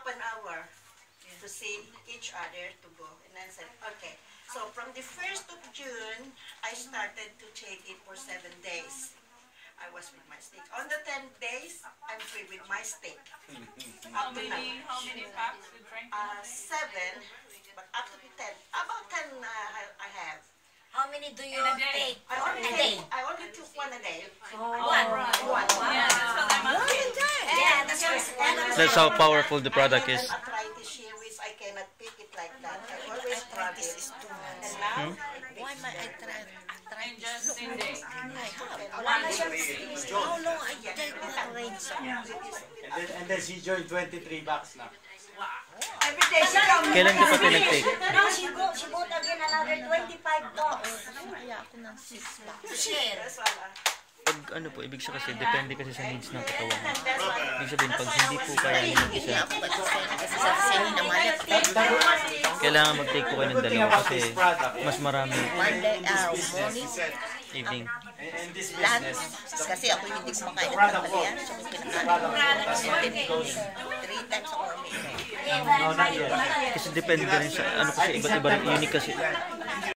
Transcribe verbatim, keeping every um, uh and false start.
an hour to see each other to go. And then said, okay. So from the first of June, I started to take it for seven days. I was with my stick. On the tenth days, I'm free with my stick. How many, how many packs you drank? Uh, seven, but up to the ten. About ten uh, I, I have. How many do you take? I only a take, day? I only took one a day. Oh, One. right. One. Yeah, that's what I'm asking. Yeah, that's what That's how powerful the product I is. have an arthritis here, which I cannot pick it like that. I always rub it. is too much. And now, Hmm? it Why takes my care. arthritis? And just in this. I have. Wala na siyang skills. How long I did not read so? And then, and then she joined twenty-three bucks na. Every day she comes. Kailan ka pa pinag-take? No, she go, she bought again another twenty-five bucks. Kaya ako ng six bucks. Share. That's all. Pag ano po, ibig siya kasi, depende kasi sa needs ng katawan. That's why. Ibig sabihin, pag hindi po kaya yung isa, Kaya ako ba kasi sa sini na malit. kailangan mag-take po kayo ng Good thing dalawa about kasi this product, mas marami Monday, uh, morning. evening. and, and this Lahat. business, Kasi ako hindi kumakain ng product tanghalian. goes. So, Product kinakain. goes. So, evening. Three times ako umiinom. No, not yet. Kasi depende rin sa, ano kasi, iba't iba rin, unique kasi.